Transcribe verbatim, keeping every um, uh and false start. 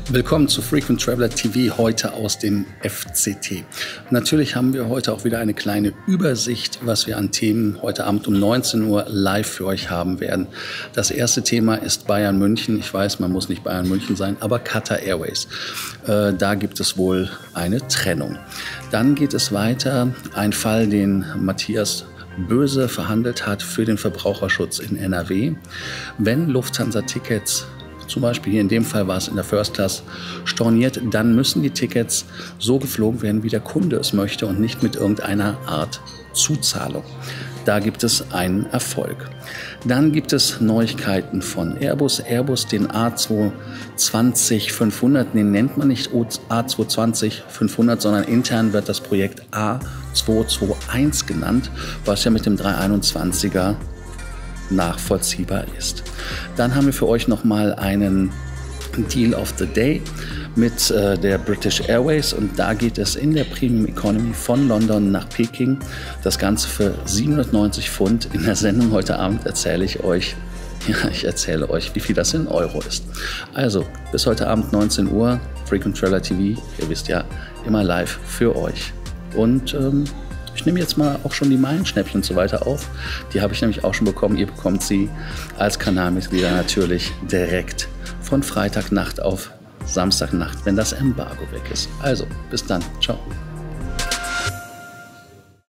Willkommen zu Frequent Traveler T V, heute aus dem F C T. Natürlich haben wir heute auch wieder eine kleine Übersicht, was wir an Themen heute Abend um neunzehn Uhr live für euch haben werden. Das erste Thema ist Bayern München. Ich weiß, man muss nicht Bayern München sein, aber Qatar Airways. Äh, da gibt es wohl eine Trennung. Dann geht es weiter. Ein Fall, den Matthias Böse verhandelt hat für den Verbraucherschutz in N R W. Wenn Lufthansa-Tickets, zum Beispiel hier in dem Fall war es in der First Class, storniert, dann müssen die Tickets so geflogen werden, wie der Kunde es möchte und nicht mit irgendeiner Art Zuzahlung. Da gibt es einen Erfolg. Dann gibt es Neuigkeiten von Airbus. Airbus, den A zwei zwanzig fünfhundert, den nennt man nicht A zwei zwanzig fünfhundert, sondern intern wird das Projekt A zwei zwei eins genannt, was ja mit dem dreihunderteinundzwanziger nachvollziehbar ist. Dann haben wir für euch nochmal einen Deal of the Day mit äh, der British Airways und da geht es in der Premium Economy von London nach Peking. Das Ganze für siebenhundertneunzig Pfund. In der Sendung heute Abend erzähle ich euch, ja, ich erzähle euch, wie viel das in Euro ist. Also, bis heute Abend neunzehn Uhr, Frequent Traveler T V, ihr wisst ja, immer live für euch. Und ähm, ich nehme jetzt mal auch schon die Meilenschnäppchen und so weiter auf. Die habe ich nämlich auch schon bekommen. Ihr bekommt sie als Kanalmitglieder natürlich direkt von Freitagnacht auf Samstagnacht, wenn das Embargo weg ist. Also, bis dann. Ciao.